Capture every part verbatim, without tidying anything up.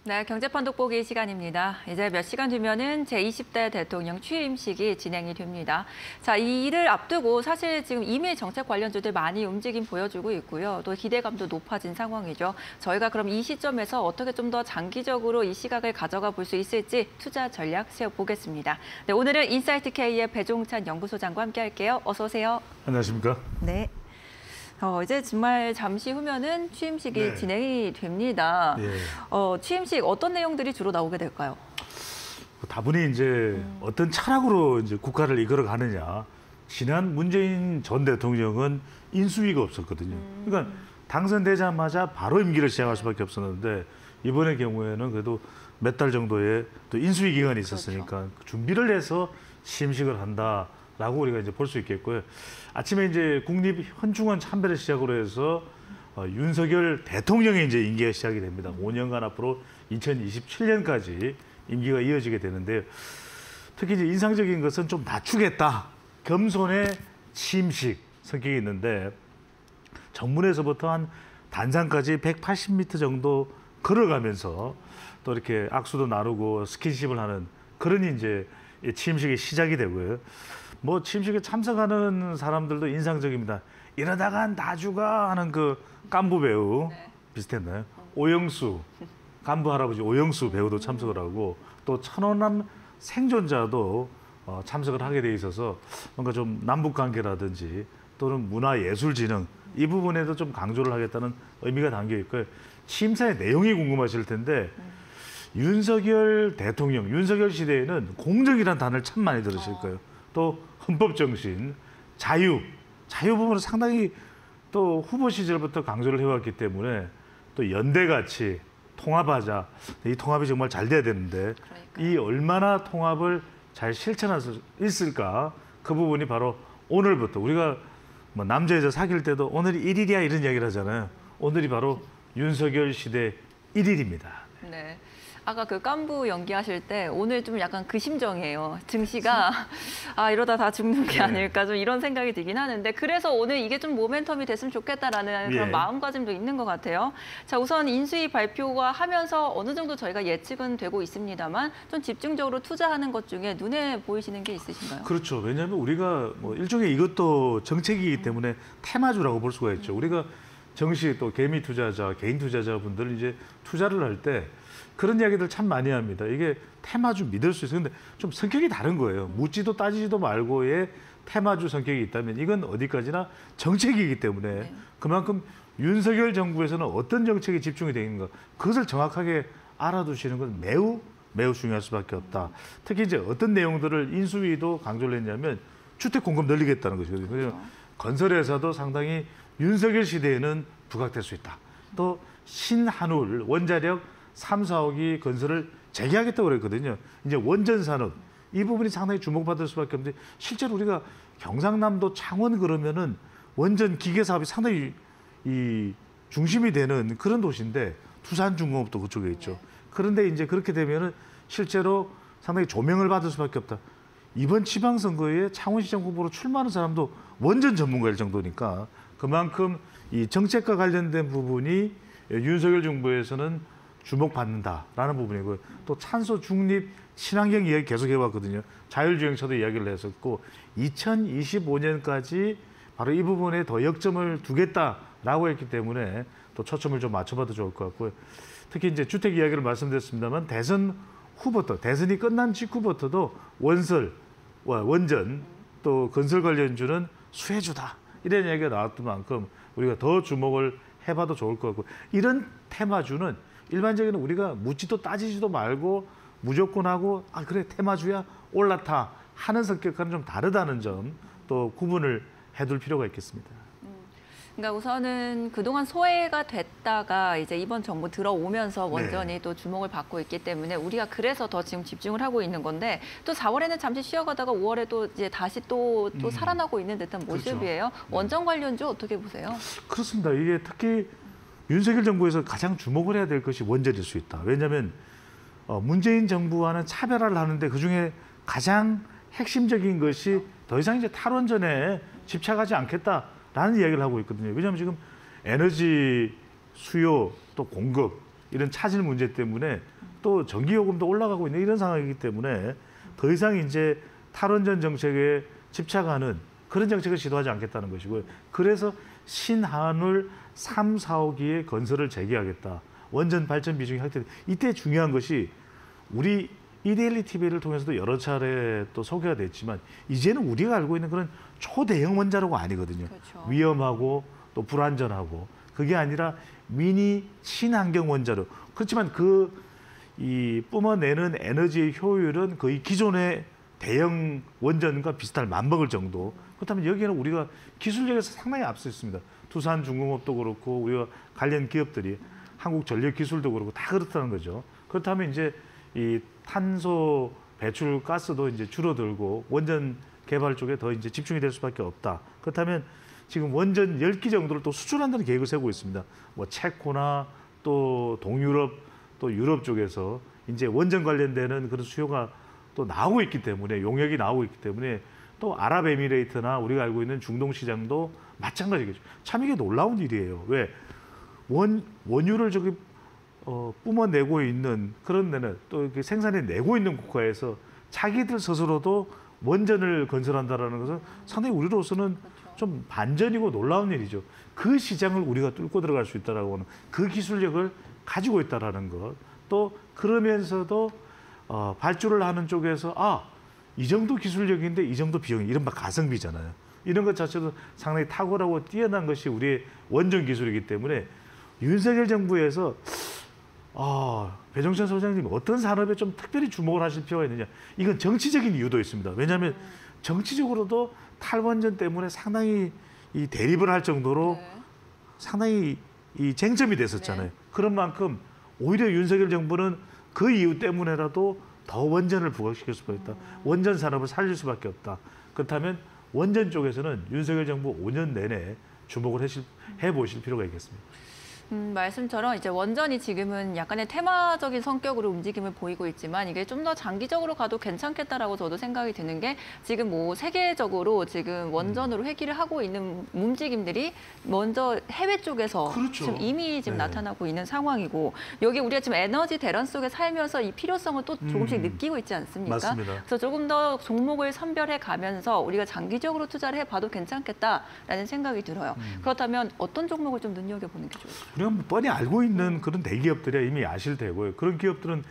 네, 경제판 돋보기 시간입니다. 이제 몇 시간 뒤면은 제이십 대 대통령 취임식이 진행이 됩니다. 자, 이 일을 앞두고 사실 지금 이미 정책 관련주들 많이 움직임 보여주고 있고요. 또 기대감도 높아진 상황이죠. 저희가 그럼 이 시점에서 어떻게 좀 더 장기적으로 이 시각을 가져가 볼 수 있을지 투자 전략 세워보겠습니다. 네, 오늘은 인사이트 K의 배종찬 연구소장과 함께할게요. 어서 오세요. 안녕하십니까? 네. 어, 이제 정말 잠시 후면은 취임식이 네. 진행이 됩니다. 예. 어, 취임식 어떤 내용들이 주로 나오게 될까요? 다분히 이제 음. 어떤 철학으로 이제 국가를 이끌어 가느냐. 지난 문재인 전 대통령은 인수위가 없었거든요. 음. 그러니까 당선되자마자 바로 임기를 시작할 수밖에 없었는데 이번의 경우에는 그래도 몇 달 정도의 또 인수위 기간이 있었으니까 그렇죠. 준비를 해서 취임식을 한다라고 우리가 이제 볼 수 있겠고요. 아침에 이제 국립 현충원 참배를 시작으로 해서 어, 윤석열 대통령의 이제 임기가 시작이 됩니다. 오 년간 앞으로 이천이십칠 년까지 임기가 이어지게 되는데요. 특히 이제 인상적인 것은 좀 낮추겠다. 겸손의 취임식 성격이 있는데 정문에서부터 한 단상까지 백팔십 미터 정도 걸어가면서 또 이렇게 악수도 나누고 스킨십을 하는 그런 이제 취임식이 시작이 되고요. 뭐 취임식에 참석하는 사람들도 인상적입니다. 이러다가 나주가 하는 그 깐부 배우 네. 비슷했나요? 오영수 깐부 할아버지 오영수 배우도 참석을 하고 또 천호남 생존자도 어, 참석을 하게 돼 있어서 뭔가 좀 남북 관계라든지 또는 문화예술진흥 이 부분에도 좀 강조를 하겠다는 의미가 담겨 있고요. 취임사의 내용이 궁금하실 텐데 음. 윤석열 대통령, 윤석열 시대에는 공정이라는 단어를 참 많이 들으실 거예요. 또 헌법정신, 자유, 자유 부분을 상당히 또 후보 시절부터 강조를 해왔기 때문에 또 연대같이 통합하자. 이 통합이 정말 잘 돼야 되는데 그러니까요. 이 얼마나 통합을 잘 실천할 수 있을까? 그 부분이 바로 오늘부터 우리가 뭐 남자 여자 사귈 때도 오늘이 일 일이야 이런 이야기를 하잖아요. 오늘이 바로 윤석열 시대 일 일입니다. 네. 아까 그 깐부 연기하실 때 오늘 좀 약간 그 심정이에요. 증시가 아 이러다 다 죽는 게 아닐까 좀 이런 생각이 들긴 하는데 그래서 오늘 이게 좀 모멘텀이 됐으면 좋겠다라는 그런 예. 마음가짐도 있는 것 같아요. 자 우선 인수위 발표가 하면서 어느 정도 저희가 예측은 되고 있습니다만 좀 집중적으로 투자하는 것 중에 눈에 보이시는 게 있으신가요? 그렇죠. 왜냐하면 우리가 뭐 일종의 이것도 정책이기 때문에 테마주라고 볼 수가 있죠. 우리가 정시 또 개미 투자자, 개인 투자자분들 이제 투자를 할 때 그런 이야기들 참 많이 합니다. 이게 테마주 믿을 수 있어요. 근데 좀 성격이 다른 거예요. 묻지도 따지지도 말고의 테마주 성격이 있다면 이건 어디까지나 정책이기 때문에 네. 그만큼 윤석열 정부에서는 어떤 정책에 집중이 되어 있는가 그것을 정확하게 알아두시는 건 매우 매우 중요할 수밖에 없다. 특히 이제 어떤 내용들을 인수위도 강조를 했냐면 주택 공급 늘리겠다는 것이거든요. 그렇죠. 건설회사도 상당히 윤석열 시대에는 부각될 수 있다. 또 신한울 원자력 삼, 사억이 건설을 재개하겠다고 그랬거든요. 이제 원전 산업 이 부분이 상당히 주목받을 수밖에 없는데 실제로 우리가 경상남도 창원 그러면은 원전 기계 사업이 상당히 이 중심이 되는 그런 도시인데 두산중공업도 그쪽에 있죠. 그런데 이제 그렇게 되면은 실제로 상당히 조명을 받을 수밖에 없다. 이번 지방선거에 창원시장 후보로 출마하는 사람도 원전 전문가일 정도니까 그만큼 이 정책과 관련된 부분이 윤석열 정부에서는 주목받는다라는 부분이고요. 또 찬소 중립 친환경 이야기 계속 해왔거든요. 자율주행차도 이야기를 했었고 이천이십오 년까지 바로 이 부분에 더 역점을 두겠다라고 했기 때문에 또 초점을 좀 맞춰봐도 좋을 것 같고요. 특히 이제 주택 이야기를 말씀드렸습니다만 대선 후부터 대선이 끝난 직후부터도 원설, 원전 또 건설 관련주는 수혜주다 이런 이야기가 나왔던 만큼 우리가 더 주목을 해봐도 좋을 것 같고 이런 테마주는 일반적인 우리가 묻지도 따지지도 말고 무조건 하고 아 그래 테마주야 올라타 하는 성격과는 좀 다르다는 점 또 구분을 해둘 필요가 있겠습니다. 그러니까 우선은 그동안 소외가 됐다가 이제 이번 정부 들어오면서 원전이 네. 또 주목을 받고 있기 때문에 우리가 그래서 더 지금 집중을 하고 있는 건데 또 사월에는 잠시 쉬어가다가 오월에 또 이제 다시 또, 또 음. 살아나고 있는 듯한 모습이에요. 그렇죠. 원전 관련주 어떻게 보세요? 그렇습니다. 이게 특히 윤석열 정부에서 가장 주목을 해야 될 것이 원전일 수 있다. 왜냐하면 어, 문재인 정부와는 차별화를 하는데 그중에 가장 핵심적인 것이 더 이상 이제 탈원전에 집착하지 않겠다라는 이야기를 하고 있거든요. 왜냐하면 지금 에너지 수요 또 공급 이런 차질 문제 때문에 또 전기요금도 올라가고 있는 이런 상황이기 때문에 더 이상 이제 탈원전 정책에 집착하는 그런 정책을 시도하지 않겠다는 것이고요. 그래서 신한울 삼, 사호기의 건설을 재개하겠다. 원전 발전 비중이 확대. 이때 중요한 것이 우리 이데일리 티비를 통해서도 여러 차례 또 소개가 됐지만 이제는 우리가 알고 있는 그런 초대형 원자로가 아니거든요. 그렇죠. 위험하고 또 불안전하고 그게 아니라 미니 친환경 원자로. 그렇지만 그 이 뿜어내는 에너지의 효율은 거의 기존의 대형 원전과 비슷할 맞먹을 정도. 그렇다면 여기에는 우리가 기술력에서 상당히 앞서 있습니다. 두산중공업도 그렇고 우리가 관련 기업들이 한국전력기술도 그렇고 다 그렇다는 거죠. 그렇다면 이제 이 탄소 배출 가스도 이제 줄어들고 원전 개발 쪽에 더 이제 집중이 될 수밖에 없다. 그렇다면 지금 원전 열 기 정도를 또 수출한다는 계획을 세우고 있습니다. 뭐 체코나 또 동유럽 또 유럽 쪽에서 이제 원전 관련되는 그런 수요가 또 나오고 있기 때문에 용역이 나오고 있기 때문에 또 아랍에미레이트나 우리가 알고 있는 중동 시장도 마찬가지겠죠. 참 이게 놀라운 일이에요. 왜? 원, 원유를 저기 어, 뿜어내고 있는 그런 데는 또 이렇게 생산해 내고 있는 국가에서 자기들 스스로도 원전을 건설한다라는 것은 상당히 우리로서는 좀 반전이고 놀라운 일이죠. 그 시장을 우리가 뚫고 들어갈 수 있다라고 하는 그 기술력을 가지고 있다라는 것. 또 그러면서도 어, 발주를 하는 쪽에서 아, 이 정도 기술력인데 이 정도 비용이 이른바 가성비잖아요. 이런 것 자체도 상당히 탁월하고 뛰어난 것이 우리의 원전 기술이기 때문에 윤석열 정부에서 아, 배종찬 소장님 어떤 산업에 좀 특별히 주목을 하실 필요가 있느냐. 이건 정치적인 이유도 있습니다. 왜냐하면 정치적으로도 탈원전 때문에 상당히 이 대립을 할 정도로 네. 상당히 이 쟁점이 됐었잖아요. 네. 그런 만큼 오히려 윤석열 정부는 그 이유 때문에라도 더 원전을 부각시킬 수밖에 없다. 음. 원전 산업을 살릴 수밖에 없다. 그렇다면 원전 쪽에서는 윤석열 정부 오 년 내내 주목을 해실, 해보실 필요가 있겠습니다. 음, 말씀처럼 이제 원전이 지금은 약간의 테마적인 성격으로 움직임을 보이고 있지만 이게 좀 더 장기적으로 가도 괜찮겠다라고 저도 생각이 드는 게 지금 뭐 세계적으로 지금 원전으로 회귀를 하고 있는 움직임들이 먼저 해외 쪽에서 그렇죠. 지금 이미 지금 네. 나타나고 있는 상황이고 여기 우리가 지금 에너지 대란 속에 살면서 이 필요성을 또 조금씩 음, 느끼고 있지 않습니까? 맞습니다. 그래서 조금 더 종목을 선별해 가면서 우리가 장기적으로 투자를 해봐도 괜찮겠다라는 생각이 들어요. 음. 그렇다면 어떤 종목을 좀 눈여겨보는 게 좋을까요? 우리가 뭐 뻔히 알고 있는 그런 대기업들이야 이미 아실 테고요. 그런 기업들은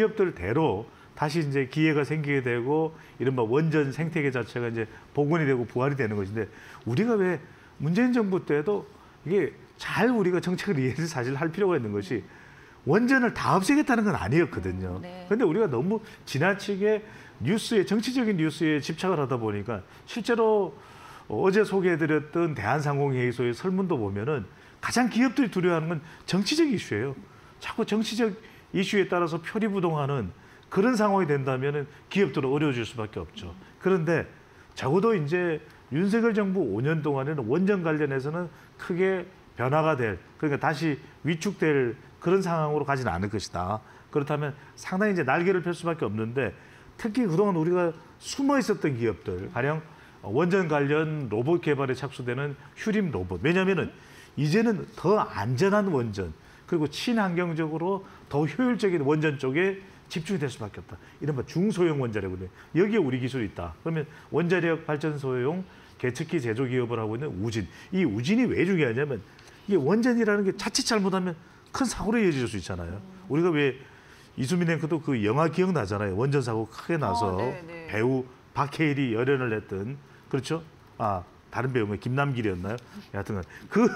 기업들대로 다시 이제 기회가 생기게 되고 이른바 원전 생태계 자체가 이제 복원이 되고 부활이 되는 것인데 우리가 왜 문재인 정부 때도 이게 잘 우리가 정책을 이해해서 사실 할 필요가 있는 것이 원전을 다 없애겠다는 건 아니었거든요. 네. 그런데 우리가 너무 지나치게 뉴스에 정치적인 뉴스에 집착을 하다 보니까 실제로 어제 소개해드렸던 대한상공회의소의 설문도 보면은 가장 기업들이 두려워하는 건 정치적 이슈예요. 자꾸 정치적 이슈에 따라서 표리부동하는 그런 상황이 된다면 기업들은 어려워질 수밖에 없죠. 그런데 적어도 이제 윤석열 정부 오 년 동안에는 원전 관련해서는 크게 변화가 될, 그러니까 다시 위축될 그런 상황으로 가지는 않을 것이다. 그렇다면 상당히 이제 날개를 펼 수밖에 없는데 특히 그동안 우리가 숨어 있었던 기업들, 가령 원전 관련 로봇 개발에 착수되는 휴림 로봇. 왜냐하면은 이제는 더 안전한 원전 그리고 친환경적으로 더 효율적인 원전 쪽에 집중이 될 수밖에 없다. 이른바 중소형 원자력이거든요. 여기에 우리 기술이 있다. 그러면 원자력 발전소용 계측기 제조 기업을 하고 있는 우진. 이 우진이 왜 중요하냐면 이게 원전이라는 게 자칫 잘못하면 큰 사고로 이어질 수 있잖아요. 우리가 왜 이수민 앵커도 그 영화 기억나잖아요. 원전 사고 크게 나서 아, 네, 네. 배우 박해일이 열연을 했던 그렇죠? 아 다른 배우면 김남길이었나요? 여하튼 그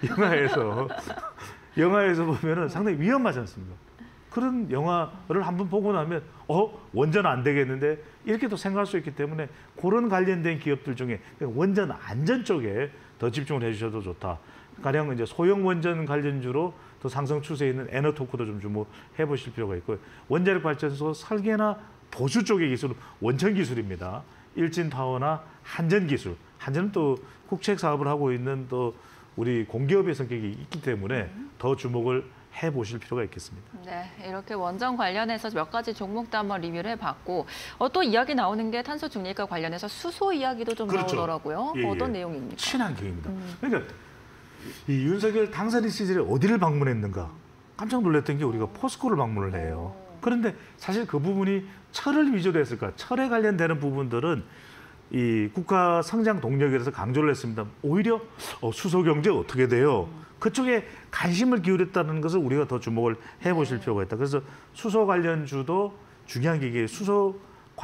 영화에서 영화에서 보면은 상당히 위험하지 않습니까? 그런 영화를 한번 보고 나면 어 원전 안 되겠는데 이렇게 또 생각할 수 있기 때문에 그런 관련된 기업들 중에 원전 안전 쪽에 더 집중을 해주셔도 좋다. 가령 이제 소형 원전 관련주로 더 상승 추세에 있는 에너토크도 좀 주목해 보실 필요가 있고요. 원자력 발전소 설계나 보수 쪽의 기술은 원천 기술입니다. 일진타워나 한전 기술. 한전은 또 국책 사업을 하고 있는 또 우리 공기업의 성격이 있기 때문에 더 주목을 해보실 필요가 있겠습니다. 네, 이렇게 원전 관련해서 몇 가지 종목도 한번 리뷰를 해봤고 어, 또 이야기 나오는 게 탄소 중립과 관련해서 수소 이야기도 좀 그렇죠. 나오더라고요. 예, 어떤 예. 내용입니까? 친환경입니다. 음. 그러니까 이 윤석열 당선인 시절에 어디를 방문했는가 깜짝 놀랐던 게 우리가 포스코를 방문을 해요. 그런데 사실 그 부분이 철을 위주로 했을까? 철에 관련되는 부분들은 이 국가 성장 동력에서 강조를 했습니다. 오히려 어, 수소 경제 어떻게 돼요? 그쪽에 관심을 기울였다는 것을 우리가 더 주목을 해보실 네. 필요가 있다. 그래서 수소 관련주도 중요한 게 이게 수소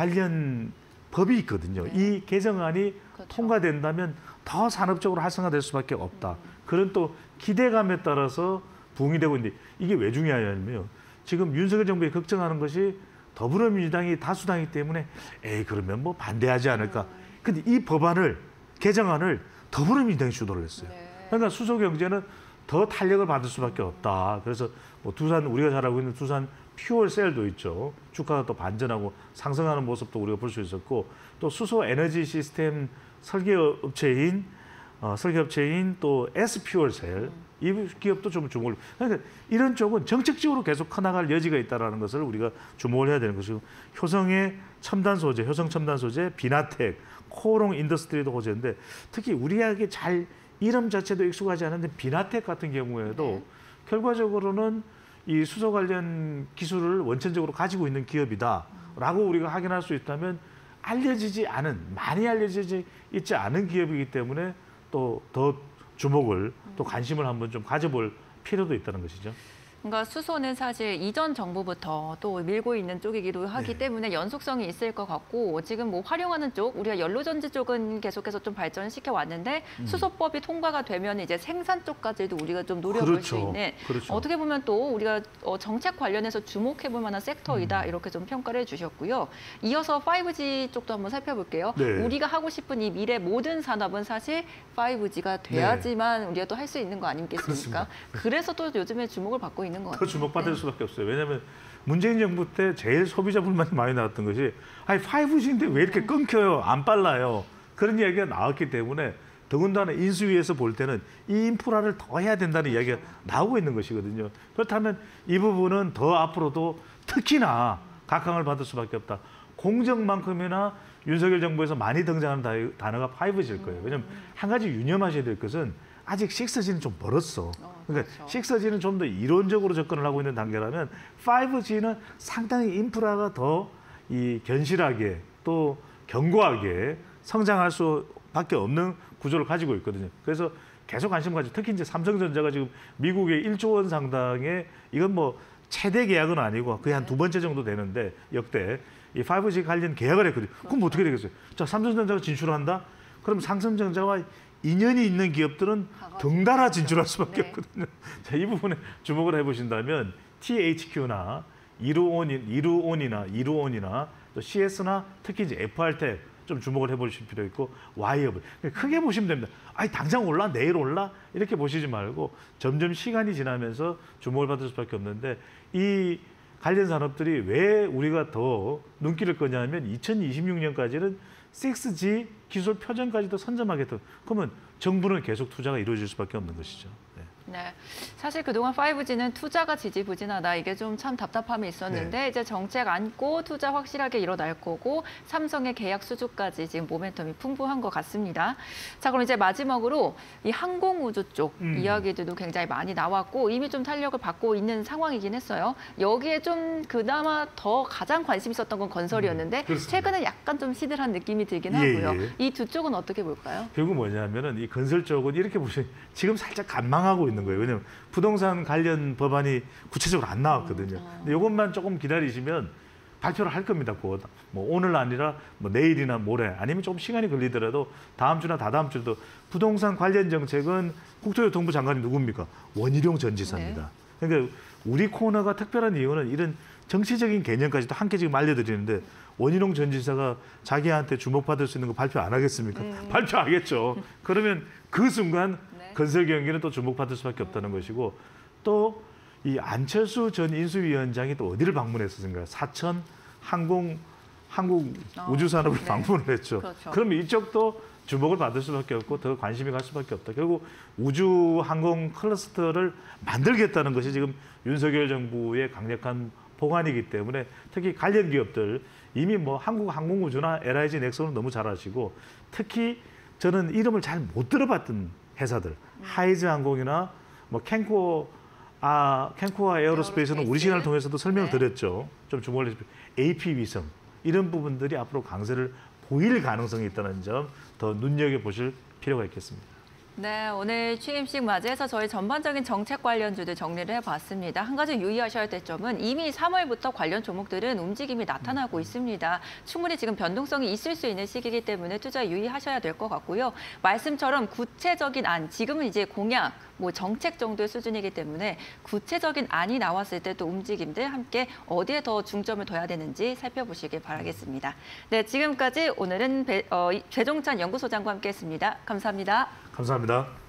관련 법이 있거든요. 네. 이 개정안이 그렇죠. 통과된다면 더 산업적으로 활성화될 수밖에 없다. 그런 또 기대감에 따라서 부응이 되고 있는데 이게 왜 중요하냐면요. 지금 윤석열 정부에 걱정하는 것이 더불어민주당이 다수당이기 때문에 에이 그러면 뭐 반대하지 않을까. 근데 이 법안을 개정안을 더불어민주당이 주도를 했어요. 네. 그러니까 수소 경제는 더 탄력을 받을 수밖에 없다. 그래서 뭐 두산 우리가 잘 알고 있는 두산 퓨얼셀도 있죠. 주가가 또 반전하고 상승하는 모습도 우리가 볼 수 있었고 또 수소 에너지 시스템 설계 업체인 어, 설계 업체인 또 S퓨얼셀 이 기업도 좀 주목을. 그러니까 이런 쪽은 정책적으로 계속 커나갈 여지가 있다라는 것을 우리가 주목을 해야 되는 것이고 효성의 첨단 소재, 효성 첨단 소재, 비나텍, 코롱 인더스트리도 호재인데 특히 우리에게 잘 이름 자체도 익숙하지 않은데 비나텍 같은 경우에도 네. 결과적으로는 이 수소 관련 기술을 원천적으로 가지고 있는 기업이다라고 우리가 확인할 수 있다면 알려지지 않은, 많이 알려지지 있지 않은 기업이기 때문에 또 더 주목을 또 관심을 한번 좀 가져볼 필요도 있다는 것이죠. 그러니까 수소는 사실 이전 정부부터 또 밀고 있는 쪽이기도 하기 네. 때문에 연속성이 있을 것 같고 지금 뭐 활용하는 쪽, 우리가 연료전지 쪽은 계속해서 좀 발전시켜 왔는데 음. 수소법이 통과가 되면 이제 생산 쪽까지도 우리가 좀 노려볼 그렇죠. 수 있는 그렇죠. 어떻게 보면 또 우리가 어, 정책 관련해서 주목해 볼 만한 섹터이다 음. 이렇게 좀 평가를 해주셨고요. 이어서 파이브 지 쪽도 한번 살펴볼게요. 네. 우리가 하고 싶은 이 미래 모든 산업은 사실 파이브 지가 돼야지만 우리가 또 할 수 있는 거 아니겠습니까? 그렇습니다. 그래서 또 요즘에 주목을 받고 있는 것 더 같아요. 주목받을 수밖에 없어요. 왜냐하면 문재인 정부 때 제일 소비자 불만이 많이 나왔던 것이 아니 파이브 지인데 왜 이렇게 끊겨요? 안 빨라요? 그런 이야기가 나왔기 때문에 더군다나 인수위에서 볼 때는 이 인프라를 더 해야 된다는 이야기가 나오고 있는 것이거든요. 그렇다면 이 부분은 더 앞으로도 특히나 각광을 받을 수밖에 없다. 공정만큼이나 윤석열 정부에서 많이 등장하는 단어가 파이브 지일 거예요. 왜냐하면 한 가지 유념하셔야 될 것은 아직 식스 지는 좀 멀었어. 그러니까 그렇죠. 식스 지는 좀 더 이론적으로 접근을 하고 있는 단계라면 파이브 지는 상당히 인프라가 더 이 견실하게 또 견고하게 성장할 수밖에 없는 구조를 가지고 있거든요. 그래서 계속 관심 가지고 특히 이제 삼성전자가 지금 미국의 일조 원 상당의 이건 뭐 최대 계약은 아니고 거의 한 두 번째 정도 되는데 역대 이 파이브 지 관련 계약을 했거든요. 그럼 어떻게 되겠어요? 자, 삼성전자가 진출한다? 그럼 삼성전자와 인연이 있는 기업들은 덩달아 진출할 수밖에 네. 없거든요. 자, 이 부분에 주목을 해보신다면 티에이치큐나 이루온, 이루온이나 이루온이나 또 씨에스나 특히 이제 에프알텍 좀 주목을 해보실 필요 있고 와이어블 크게 보시면 됩니다. 아니 당장 올라 내일 올라 이렇게 보시지 말고 점점 시간이 지나면서 주목을 받을 수밖에 없는데 이 관련 산업들이 왜 우리가 더 눈길을 끄냐면 이천이십육 년까지는 식스 지 기술 표준까지도 선점하겠다. 그러면 정부는 계속 투자가 이루어질 수밖에 없는 것이죠. 네. 네, 사실 그동안 파이브 지는 투자가 지지부진하다 이게 좀 참 답답함이 있었는데 네. 이제 정책 안고 투자 확실하게 일어날 거고 삼성의 계약 수주까지 지금 모멘텀이 풍부한 것 같습니다. 자, 그럼 이제 마지막으로 이 항공우주 쪽 음. 이야기들도 굉장히 많이 나왔고 이미 좀 탄력을 받고 있는 상황이긴 했어요. 여기에 좀 그나마 더 가장 관심 있었던 건 건설이었는데 음, 그렇습니다. 최근에 약간 좀 시들한 느낌이 들긴 예, 하고요. 예. 이 두 쪽은 어떻게 볼까요? 결국 뭐냐면은 이 건설 쪽은 이렇게 보시면 지금 살짝 간망하고 있는 거예요. 왜냐하면 부동산 관련 법안이 구체적으로 안 나왔거든요. 근데 이것만 조금 기다리시면 발표를 할 겁니다. 곧. 뭐 오늘 아니라 뭐 내일이나 모레 아니면 조금 시간이 걸리더라도 다음 주나 다다음 주도 부동산 관련 정책은 국토교통부 장관이 누굽니까? 원희룡 전 지사입니다. 그러니까 우리 코너가 특별한 이유는 이런 정치적인 개념까지도 함께 지금 알려드리는데 원희룡 전 지사가 자기한테 주목받을 수 있는 거 발표 안 하겠습니까? 음. 발표하겠죠. 그러면 그 순간 네. 건설 경기는 또 주목받을 수밖에 없다는 것이고 또 이 안철수 전 인수위원장이 또 어디를 방문했었는가? 사천 항공 한국 어, 우주산업을 네. 방문을 했죠. 그렇죠. 그러면 이쪽도 주목을 받을 수밖에 없고 더 관심이 갈 수밖에 없다. 결국 우주 항공 클러스터를 만들겠다는 것이 지금 윤석열 정부의 강력한 보관이기 때문에 특히 관련 기업들 이미 뭐 한국항공우주나 엘아이지 넥슨은 너무 잘 아시고 특히 저는 이름을 잘 못 들어봤던 회사들 하이즈 항공이나 뭐 캔코 아, 캔코와 에어로스페이스는 우리 시간을 통해서도 설명을 네. 드렸죠. 좀 주목을 해주십시오. 에이피 위성 이런 부분들이 앞으로 강세를 보일 가능성이 있다는 점 더 눈여겨보실 필요가 있겠습니다. 네, 오늘 취임식 맞이해서 저희 전반적인 정책 관련주들 정리를 해봤습니다. 한 가지 유의하셔야 될 점은 이미 삼월부터 관련 종목들은 움직임이 나타나고 있습니다. 충분히 지금 변동성이 있을 수 있는 시기이기 때문에 투자 유의하셔야 될 것 같고요. 말씀처럼 구체적인 안, 지금은 이제 공약, 뭐 정책 정도의 수준이기 때문에 구체적인 안이 나왔을 때 또 움직임들 함께 어디에 더 중점을 둬야 되는지 살펴보시길 바라겠습니다. 네, 지금까지 오늘은 배, 어, 배종찬 연구소장과 함께했습니다. 감사합니다. 감사합니다.